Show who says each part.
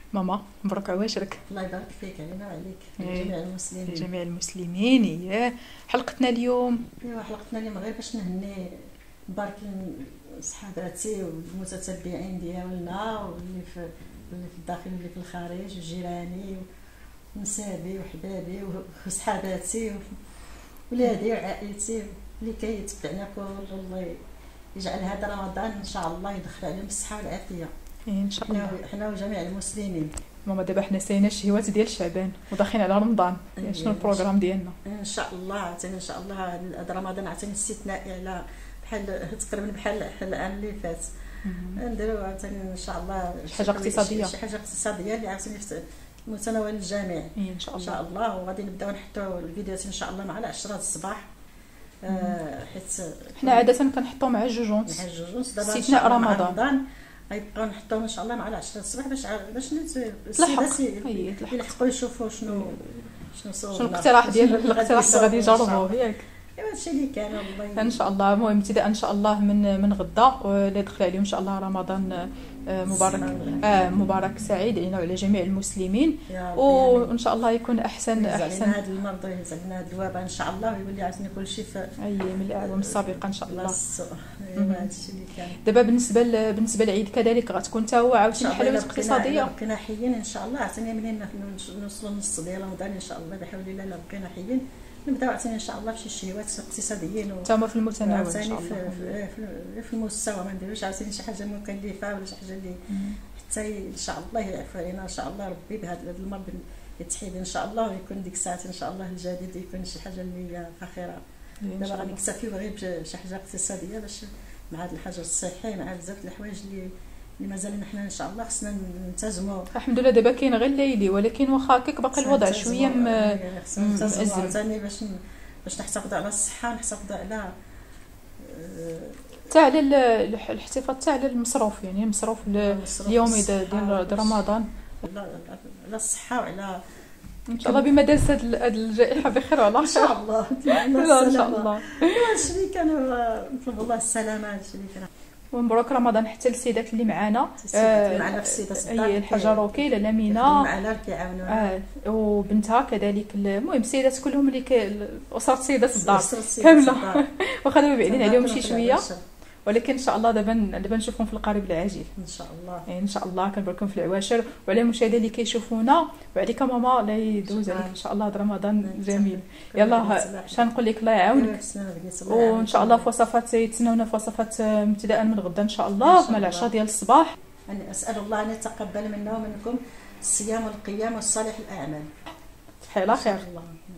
Speaker 1: ماما مبروك عواشرك.
Speaker 2: الله يبارك فيك علينا وعليك جميع المسلمين.
Speaker 1: جميع المسلمين. اييه حلقتنا اليوم.
Speaker 2: ايوا حلقتنا اليوم غير باش نهني نبارك صحاباتي والمتتبعين ديالنا واللي في الداخل واللي في الخارج وجيراني ونسابي وحبابي وصحاباتي ولادي وعائلتي اللي كيتبعنا كل. الله يجعل هذا رمضان ان شاء الله يدخل عليهم بالصحه والعافيه
Speaker 1: ان شاء الله
Speaker 2: حنا وجميع المسلمين.
Speaker 1: ماما دابا حنا ساينا الشهوات ديال شعبان وداخلين على رمضان. شنو البروغرام ديالنا؟
Speaker 2: ان شاء الله عاوتاني ان شاء الله هذا رمضان عاوتاني استثنائي على بحال تقريبا بحال العام اللي فات. نديرو عاوتاني ان شاء الله
Speaker 1: شي حاجه اقتصاديه،
Speaker 2: شي حاجه اقتصاديه اللي عاوتاني في متناول الجميع
Speaker 1: ان شاء الله.
Speaker 2: ان شاء الله. وغادي نبداو نحطوا الفيديوهات ان شاء الله مع 10 الصباح حيت
Speaker 1: حنا عاده كنحطوا مع الجوجونس
Speaker 2: دابا
Speaker 1: استثناء رمضان
Speaker 2: غيبقاو نحطوهم ان شاء الله مع 10 الصباح باش
Speaker 1: تلحق
Speaker 2: يلحقوا يشوفوا شنو
Speaker 1: الاقتراح ديال الاقتراح اللي غادي يجربوه ياك.
Speaker 2: ايوا هادشي اللي كان والله
Speaker 1: ان شاء الله. المهم ابتداء ان شاء الله من غدا اللي دخل عليهم ان شاء الله رمضان مبارك مبارك سعيد علينا وعلى جميع المسلمين. وان شاء الله يكون احسن
Speaker 2: هذا المرض يهز علينا هذا الوباء ان شاء الله ويولي عاوتاني كلشي في
Speaker 1: من الاعوام السابقه ان شاء الله.
Speaker 2: ايوا هادشي اللي كان.
Speaker 1: دابا بالنسبه للعيد كذلك غتكون حتى هو عاوتاني حلويات اقتصاديه.
Speaker 2: بقينا حيين ان شاء الله عاوتاني منين نوصلوا للنص ديال رمضان ان شاء الله بحول الله الا بقينا حيين نبداو عاوتاني ان شاء الله بشي شهوات اقتصاديين
Speaker 1: تما في المتناول ان شاء الله
Speaker 2: في المستوى. ما نديروش عاوتاني شي حاجه مكلفه ولا شي حاجه اللي حتى ان شاء الله يعفو علينا ان شاء الله ربي بهذا المرض يتحيد ان شاء الله ويكون ديك الساعه ان شاء الله الجديد يكون شي حاجه اللي هي فخيره. دابا غادي نكتفيو غير بشي حاجه اقتصاديه باش مع هذا الحجر الصحي مع بزاف د الحوايج اللي مازال حنا ان شاء الله خصنا نلتزموا.
Speaker 1: الحمد لله دابا كاين غير الليلي ولكن واخا هكاك باقي الوضع شويه
Speaker 2: مأزم ثاني باش نحتفظوا على الصحه ونحتفظوا على
Speaker 1: حتى على الاحتفاظ حتى على المصروف يعني المصروف اليومي ديال رمضان
Speaker 2: على الصحه وعلى
Speaker 1: ان شاء الله بما دازت هذه الجائحه بخير وعلى خير
Speaker 2: ان شاء الله.
Speaker 1: ان شاء الله.
Speaker 2: هادشي اللي كان نطلب الله السلامه. هادشي اللي كان.
Speaker 1: ومبروك رمضان حتى للسيدات اللي معانا
Speaker 2: معنا في السيده صداق
Speaker 1: اي الحاجه روكي لاله مينا
Speaker 2: معنا كيعاونونا
Speaker 1: وبنتها كذلك. المهم السيدات كلهم اللي اسره سيدات الدار كامله واخا دابا بعيدين عليهم شي شويه ولكن ان شاء الله دابا نشوفهم في القريب العاجل
Speaker 2: ان شاء الله.
Speaker 1: يعني ان شاء الله كنباركم في العواشر وعلى المشاهدين اللي كيشوفونا وعليك ماما الله يدوز عليك ان شاء الله هذا رمضان جميل. يلا اش نقول لك الله يعاونك وان شاء الله في وصفات يتسناونا في وصفات ابتداء من غدا ان شاء الله مع العشاء ديال الصباح.
Speaker 2: يعني اسال الله ان يتقبل منا ومنكم الصيام والقيام والصالح الاعمال.
Speaker 1: صحيح على خير.